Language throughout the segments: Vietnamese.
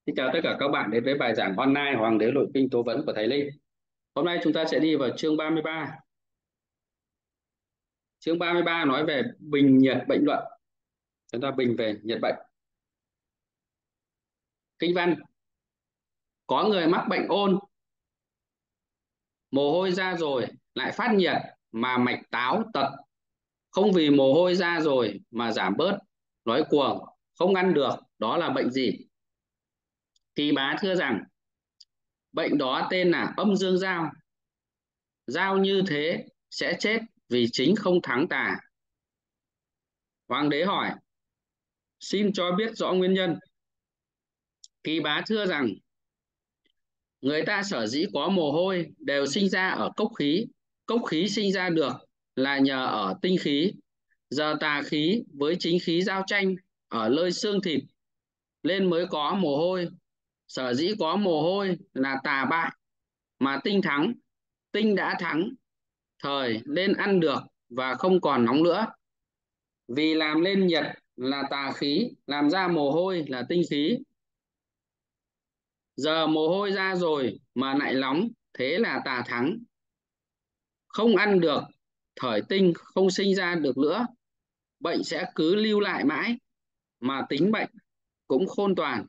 Xin chào tất cả các bạn đến với bài giảng online Hoàng đế nội kinh tố vấn của thầy Linh. Hôm nay chúng ta sẽ đi vào chương 33. Chương 33 nói về bình nhiệt bệnh luận. Chúng ta bình về nhiệt bệnh. Kinh văn: có người mắc bệnh ôn, mồ hôi ra rồi lại phát nhiệt mà mạch táo tật, không vì mồ hôi ra rồi mà giảm bớt, nói cuồng, không ăn được, đó là bệnh gì? Kỳ bá thưa rằng bệnh đó tên là âm dương giao. Giao như thế sẽ chết vì chính không thắng tà. Hoàng đế hỏi: xin cho biết rõ nguyên nhân. Kỳ bá thưa rằng người ta sở dĩ có mồ hôi đều sinh ra ở cốc khí. Cốc khí sinh ra được là nhờ ở tinh khí. Giờ tà khí với chính khí giao tranh ở nơi xương thịt nên mới có mồ hôi. Sở dĩ có mồ hôi là tà bại mà tinh thắng. Tinh đã thắng thời nên ăn được và không còn nóng nữa. Vì làm lên nhiệt là tà khí, làm ra mồ hôi là tinh khí. Giờ mồ hôi ra rồi mà lại nóng, thế là tà thắng. Không ăn được, thời tinh không sinh ra được nữa. Bệnh sẽ cứ lưu lại mãi, mà tính bệnh cũng khôn toàn.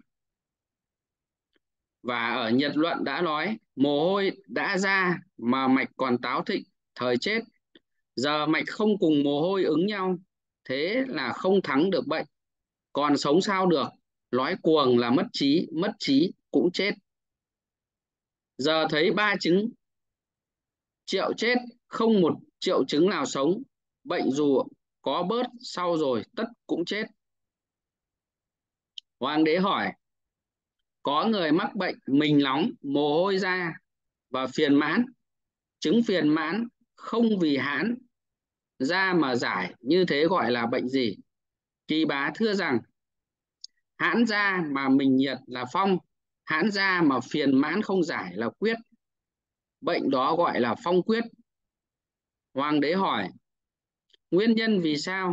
Và ở nhiệt luận đã nói, mồ hôi đã ra mà mạch còn táo thịnh, thời chết. Giờ mạch không cùng mồ hôi ứng nhau, thế là không thắng được bệnh. Còn sống sao được, nói cuồng là mất trí cũng chết. Giờ thấy ba chứng triệu chết, không một triệu chứng nào sống. Bệnh dù có bớt sau rồi tất cũng chết. Hoàng đế hỏi: có người mắc bệnh mình nóng, mồ hôi ra và phiền mãn. Chứng phiền mãn không vì hãn ra mà giải, như thế gọi là bệnh gì? Kỳ bá thưa rằng hãn ra mà mình nhiệt là phong, hãn ra mà phiền mãn không giải là quyết. Bệnh đó gọi là phong quyết. Hoàng đế hỏi: nguyên nhân vì sao?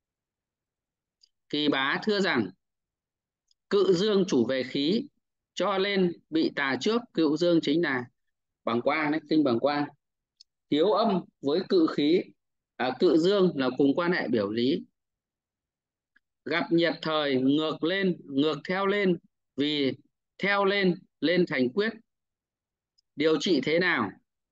Kỳ bá thưa rằng cự dương chủ về khí, cho nên bị tà trước. Cự dương chính là bàng quang đấy, kinh bàng quang. Thiếu âm với cự khí, cự dương là cùng quan hệ biểu lý. Gặp nhiệt thời ngược lên, ngược theo lên, vì theo lên lên thành quyết. Điều trị thế nào?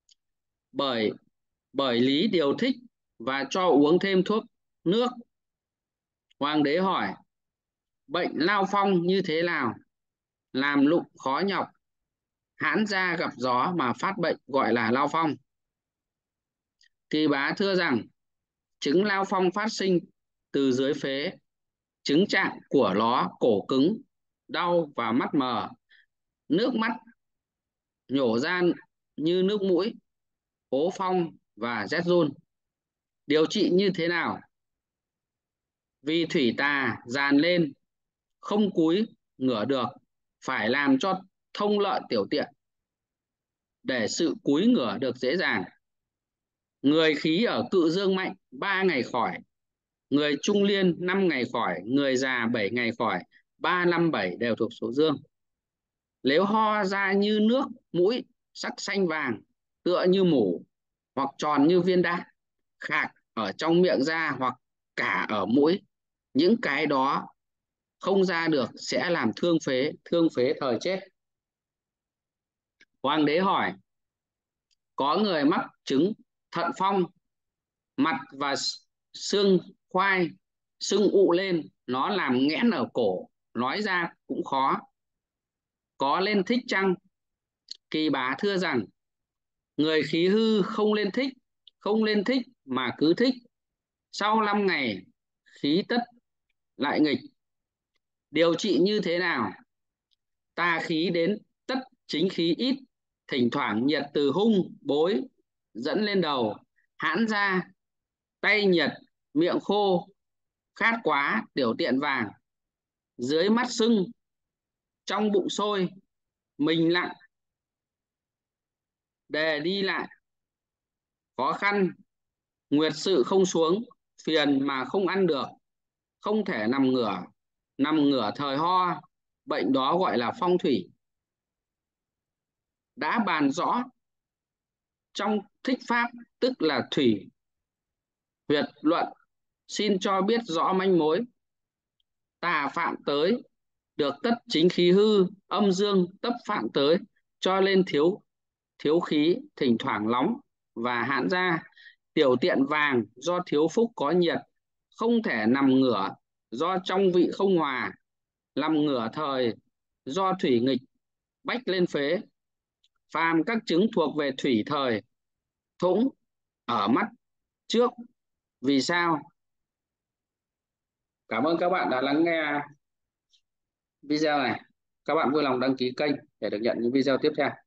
Bởi lý điều thích và cho uống thêm thuốc nước. Hoàng đế hỏi: bệnh lao phong như thế nào? Làm lụng khó nhọc, hãn ra gặp gió mà phát bệnh, gọi là lao phong. Kỳ bá thưa rằng chứng lao phong phát sinh từ dưới phế. Chứng trạng của nó cổ cứng, đau và mắt mờ, nước mắt nhổ ra như nước mũi, ố phong và rét run. Điều trị như thế nào? Vì thủy tà dàn lên, không cúi ngửa được, phải làm cho thông lợi tiểu tiện, để sự cúi ngửa được dễ dàng. Người khí ở cự dương mạnh 3 ngày khỏi, người trung liên 5 ngày khỏi, người già 7 ngày khỏi. 3, 5, 7 đều thuộc số dương. Nếu ho ra như nước mũi, sắc xanh vàng, tựa như mủ, hoặc tròn như viên đạn, khạc ở trong miệng ra hoặc cả ở mũi, những cái đó không ra được sẽ làm thương phế thời chết. Hoàng đế hỏi: có người mắc chứng thận phong, mặt và xương khoai sưng ụ lên, nó làm nghẽn ở cổ, nói ra cũng khó, có lên thích chăng? Kỳ bá thưa rằng người khí hư không lên thích, không lên thích mà cứ thích. Sau 5 ngày khí tất lại nghịch. Điều trị như thế nào? Tà khí đến tất chính khí ít, thỉnh thoảng nhiệt từ hung bối dẫn lên đầu, hãn ra, tay nhiệt, miệng khô, khát quá, tiểu tiện vàng, dưới mắt sưng, trong bụng sôi, mình lặng, đề đi lại, khó khăn, nguyệt sự không xuống, phiền mà không ăn được, không thể nằm ngửa thời ho, Bệnh đó gọi là phong thủy. Đã bàn rõ trong thích pháp, tức là thủy huyệt luận, xin cho biết rõ manh mối. Tà phạm tới, được tất chính khí hư, âm dương tấp phạm tới, cho nên thiếu thiếu khí, thỉnh thoảng nóng và hãn ra. Tiểu tiện vàng do thiếu phúc có nhiệt, không thể nằm ngửa do trong vị không hòa. Nằm ngửa thời do thủy nghịch, bách lên phế. Phàm các chứng thuộc về thủy thời, thủng ở mắt trước. Vì sao? Cảm ơn các bạn đã lắng nghe video này. Các bạn vui lòng đăng ký kênh để được nhận những video tiếp theo.